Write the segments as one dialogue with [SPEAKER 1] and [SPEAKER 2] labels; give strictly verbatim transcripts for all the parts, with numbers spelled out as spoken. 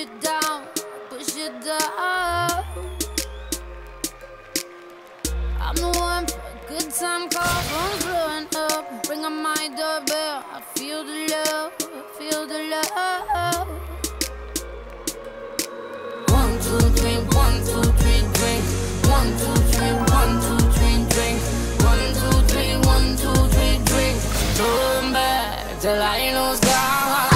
[SPEAKER 1] it down, push it down. I'm the one for a good time call, phone's blowing up. Ring on my doorbell, I feel the love, I feel the love. One, two, three, one, two, three, drink. One, two, three, one, two, three, drink. One, two, three, one, two, three, drink. Turn back till I lose God.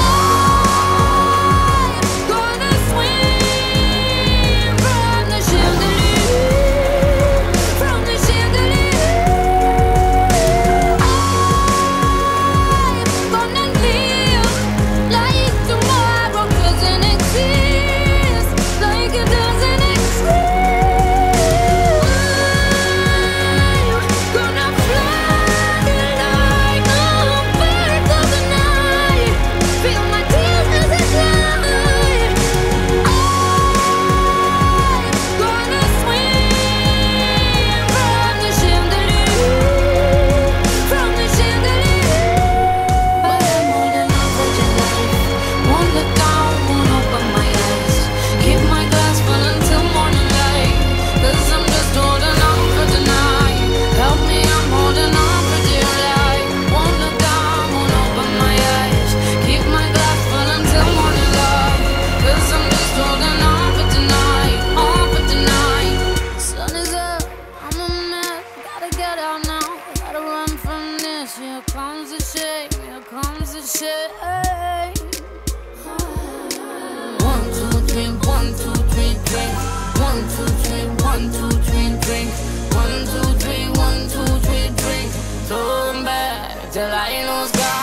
[SPEAKER 1] Here comes the shame, here comes the shame. One, two, three, one, two, three, drink. One, two, three, one, two, three, drink. One, two, three, one, two, three, drink. Turn back till I lose God.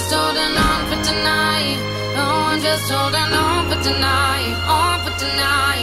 [SPEAKER 1] Just holding on for tonight, on for tonight.